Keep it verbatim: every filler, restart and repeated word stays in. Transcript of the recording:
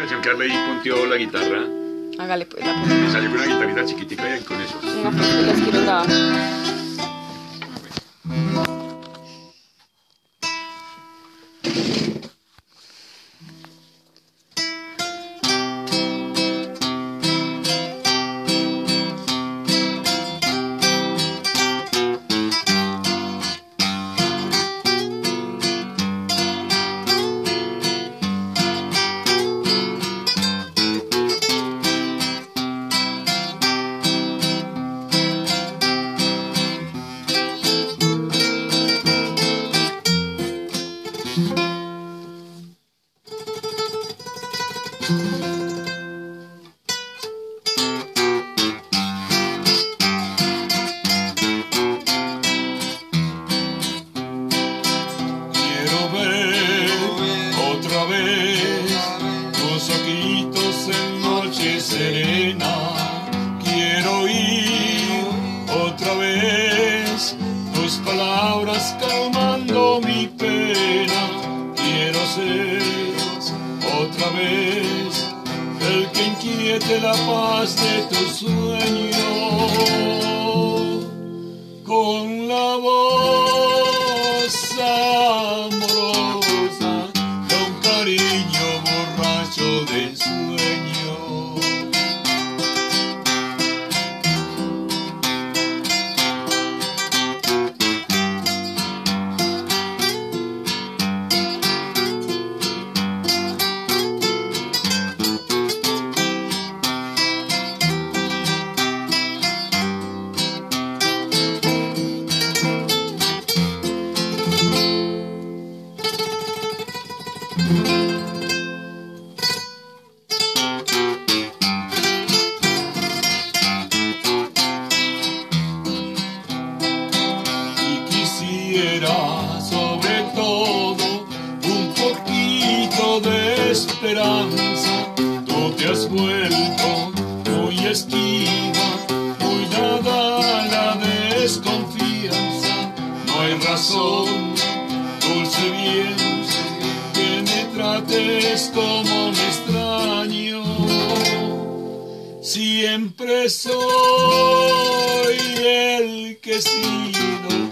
canción que Arley punteó la guitarra. Hágale pues la Me salió con una guitarrita chiquitica y ahí con eso. No, pues que las quiero grabar. Quiero ver otra vez tus ojitos en noche serena. Quiero oír otra vez tus palabras calmando mi pena. Quiero ser otra vez el que inquiete la paz de tu sueño. Con la voz amorosa de un cariño borracho de ensueño. Sobre todo un poquito de esperanza. Tú te has vuelto muy esquiva, muy dada a la desconfianza. No hay razón, dulce bien, que me trates como un extraño. Siempre soy el que he sido